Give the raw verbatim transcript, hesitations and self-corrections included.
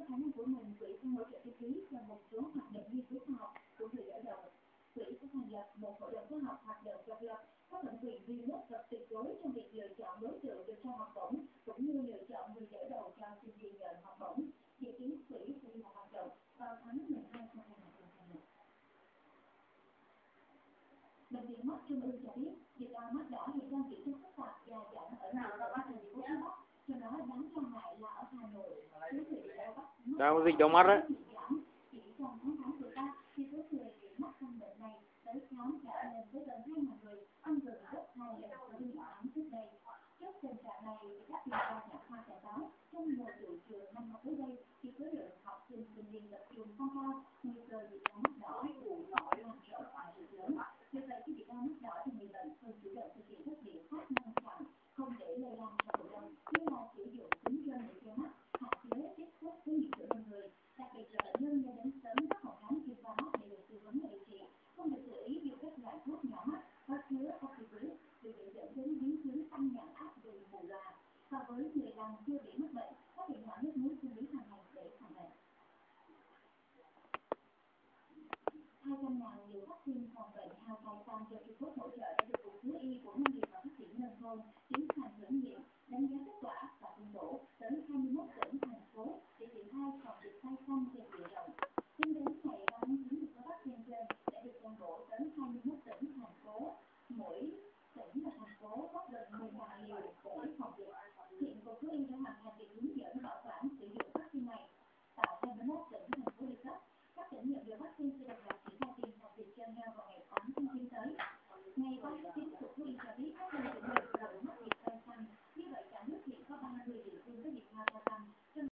khả năng của mình, quỹ sẽ hỗ trợ chi phí cho một số hoạt động nghiên cứu khoa học của người đỡ đầu. Quỹ sẽ thành lập một hội đồng khoa học hoạt động độc lập, có thẩm quyền duy nhất và tuyệt đối trong việc lựa chọn đối tượng được trao học bổng, cũng như lựa chọn người đỡ đầu cho sinh viên nhận học bổng. Dự kiến quỹ sẽ đi vào hoạt động vào tháng mười hai năm hai nghìn không trăm mười. Bệnh viện Mắt Trung ương cho biết, dịch đau mắt đỏ hiện đang diễn biến phức tạp và chậm ở nhiều tỉnh thành phố phía Bắc, trong đó đáng lo ngại là ở Hà Nội. Sao dịch đau mắt á? Chỉ trong tháng tám vừa qua, thì số người bị mắc căn bệnh này tới khám đã lên tới gần hai nghìn người, âm gần gấp hai lần so với những tháng trước đây. Trước tình trạng này, các chuyên gia nhãn khoa cảnh báo trong mùa trụ trường năm học tới đây, thì số lượng học sinh sinh viên tập trung tăng cao, nguy cơ bị đau mắt đỏ vụ nổi lan rộng và rất lớn. Vì vậy, khi bị đau mắt đỏ thì người bệnh cần chủ động thực hiện các biện pháp ngăn chặn, không để lây lan cho cộng đồng, như là sử dụng kính râm để che mắt, hạn chế tiếp xúc với những chỗ đông người. Đặc biệt là bệnh nhân nên đến sớm các phòng khám chuyên khoa mắt để được tư vấn và điều trị, không được tự ý dùng các loại thuốc nhỏ mắt có chứa corticoid vì bị dẫn đến biến chứng tăng nhãn áp gây mù lòa. So với người làm chưa bị mắc bệnh, có thể nhỏ nước muối sinh lý hàng ngày để phòng bệnh. hai trăm ngàn liều vaccine phòng bệnh hao tai xanh do Trung Quốc hỗ trợ đã được Cục Thú y của Nông nghiệp và Phát triển Nông thôn tiến hành thử nghiệm, đánh giá kết quả và phân bổ tới hai mươi mốt tỉnh, thành phố để triển khai phòng dịch tai xanh trên diện rộng. Tính đến ngày ba tháng chín, số vaccine trên đã được phân bổ tới hai mươi mốt tỉnh, thành phố, mỗi tỉnh và thành phố có gần mười ngàn liều để phòng dịch. Hiện Cục Thú y đã hoàn thành việc hướng dẫn bảo quản sử dụng vaccine này tại hai mươi mốt tỉnh, thành phố được cấp. Các tỉnh nhận được vaccine sẽ được làm triển khai tiêm phòng dịch cho heo vào ngày tám tháng chín tới. Ngày ba tháng chín, Cục Thú y cho biết các đơn vị nhận được mắc dịch tai xanh. Như vậy, cả nước hiện có ba mươi địa phương có dịch heo tai xanh.